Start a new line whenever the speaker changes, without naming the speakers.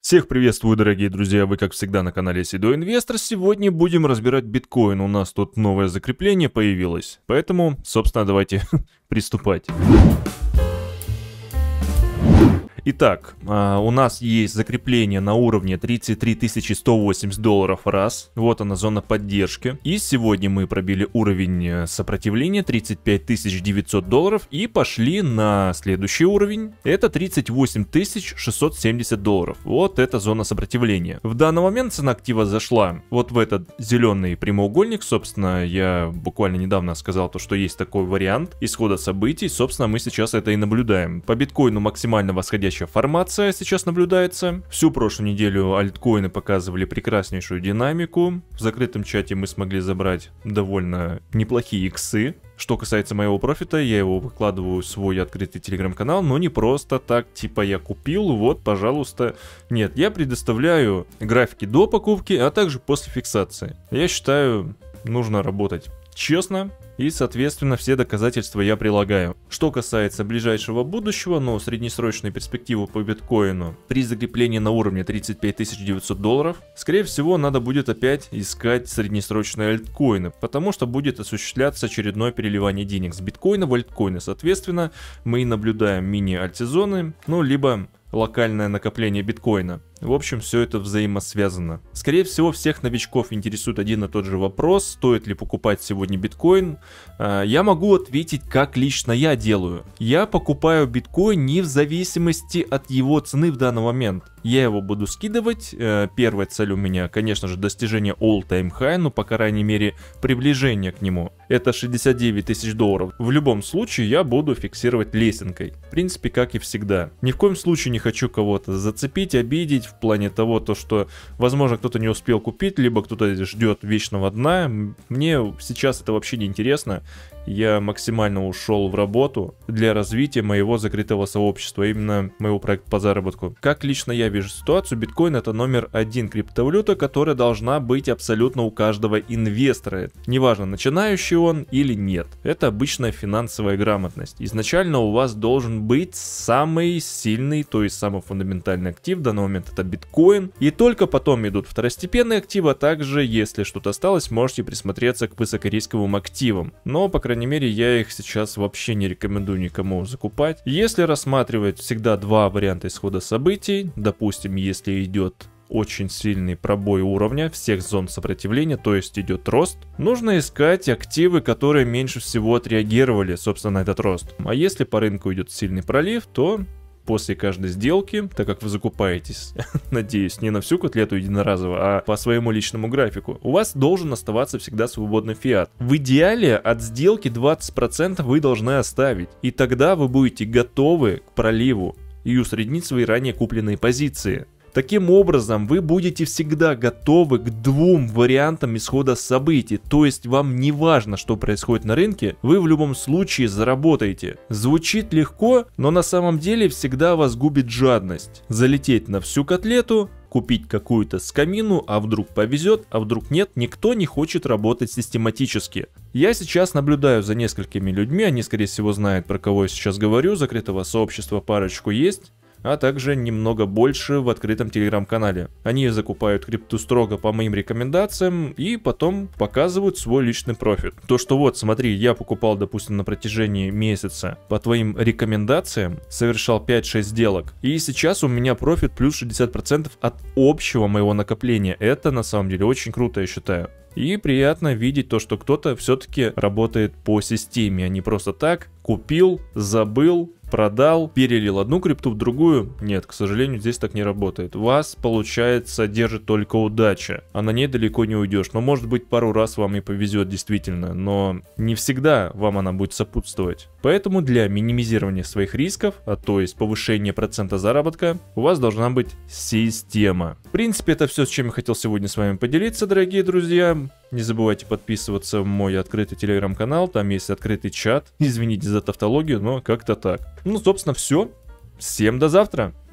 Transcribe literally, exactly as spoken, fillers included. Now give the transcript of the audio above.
Всех приветствую, дорогие друзья, вы как всегда на канале Седой Инвестор. Сегодня будем разбирать биткоин, у нас тут новое закрепление появилось, поэтому, собственно, давайте приступать. Итак, у нас есть закрепление на уровне тридцать три тысячи сто восемьдесят долларов раз. Вот она, зона поддержки. И сегодня мы пробили уровень сопротивления тридцать пять тысяч девятьсот долларов и пошли на следующий уровень. Это тридцать восемь тысяч шестьсот семьдесят долларов. Вот это зона сопротивления. В данный момент цена актива зашла вот в этот зеленый прямоугольник. Собственно, я буквально недавно сказал то, что есть такой вариант исхода событий. Собственно, мы сейчас это и наблюдаем. По биткоину максимально восходящая формация сейчас наблюдается. Всю прошлую неделю альткоины показывали прекраснейшую динамику. В закрытом чате мы смогли забрать довольно неплохие иксы. Что касается моего профита, я его выкладываю в свой открытый телеграм-канал, но не просто так, типа я купил, вот, пожалуйста. Нет, я предоставляю графики до покупки, а также после фиксации. Я считаю, нужно работать честно. И, соответственно, все доказательства я прилагаю. Что касается ближайшего будущего, но среднесрочной перспективы по биткоину при закреплении на уровне тридцать пять тысяч девятьсот долларов, скорее всего, надо будет опять искать среднесрочные альткоины, потому что будет осуществляться очередное переливание денег с биткоина в альткоины. Соответственно, мы и наблюдаем мини-альтсезоны, ну, либо локальное накопление биткоина. В общем, все это взаимосвязано. Скорее всего, всех новичков интересует один и тот же вопрос: стоит ли покупать сегодня биткоин? Я могу ответить, как лично я делаю. Я покупаю биткоин не в зависимости от его цены в данный момент. Я его буду скидывать. Первая цель у меня, конечно же, достижение all-time high, ну, по крайней мере, приближение к нему. Это шестьдесят девять тысяч долларов. В любом случае, я буду фиксировать лесенкой. В принципе, как и всегда. Ни в коем случае не хочу кого-то зацепить, обидеть, в плане того, то, что, возможно, кто-то не успел купить, либо кто-то ждет вечного дна. Мне сейчас это вообще не интересно. Я максимально ушел в работу для развития моего закрытого сообщества, именно моего проекта по заработку. Как лично я вижу ситуацию, биткоин — это номер один криптовалюта, которая должна быть абсолютно у каждого инвестора. Неважно, начинающий он или нет. Это обычная финансовая грамотность. Изначально у вас должен быть самый сильный, то есть самый фундаментальный актив. В данный момент это биткоин. И только потом идут второстепенные активы, а также, если что-то осталось, можете присмотреться к высокорисковым активам. Но, по крайней По крайней мере, я их сейчас вообще не рекомендую никому закупать. Если рассматривать всегда два варианта исхода событий, допустим, если идет очень сильный пробой уровня всех зон сопротивления, то есть идет рост, нужно искать активы, которые меньше всего отреагировали, собственно, на этот рост. А если по рынку идет сильный пролив, то после каждой сделки, так как вы закупаетесь, надеюсь, не на всю котлету единоразово, а по своему личному графику, у вас должен оставаться всегда свободный фиат. В идеале от сделки двадцать процентов вы должны оставить, и тогда вы будете готовы к проливу и усреднить свои ранее купленные позиции. Таким образом, вы будете всегда готовы к двум вариантам исхода событий, то есть вам не важно, что происходит на рынке, вы в любом случае заработаете. Звучит легко, но на самом деле всегда вас губит жадность. Залететь на всю котлету, купить какую-то скамину, а вдруг повезет, а вдруг нет, никто не хочет работать систематически. Я сейчас наблюдаю за несколькими людьми, они, скорее всего, знают, про кого я сейчас говорю, закрытого сообщества парочку есть, а также немного больше в открытом телеграм-канале. Они закупают крипту строго по моим рекомендациям и потом показывают свой личный профит. То, что вот, смотри, я покупал, допустим, на протяжении месяца по твоим рекомендациям, совершал пять-шесть сделок, и сейчас у меня профит плюс шестьдесят процентов от общего моего накопления. Это на самом деле очень круто, я считаю. И приятно видеть то, что кто-то все-таки работает по системе, а не просто так купил, забыл, продал, перелил одну крипту в другую. Нет, к сожалению, здесь так не работает. Вас, получается, держит только удача, а на ней далеко не уйдешь. Но, может быть, пару раз вам и повезет действительно, но не всегда вам она будет сопутствовать. Поэтому для минимизирования своих рисков, а то есть повышения процента заработка, у вас должна быть система. В принципе, это все, с чем я хотел сегодня с вами поделиться, дорогие друзья. Не забывайте подписываться в мой открытый телеграм-канал, там есть открытый чат. Извините за тавтологию, но как-то так. Ну, собственно, все. Всем до завтра.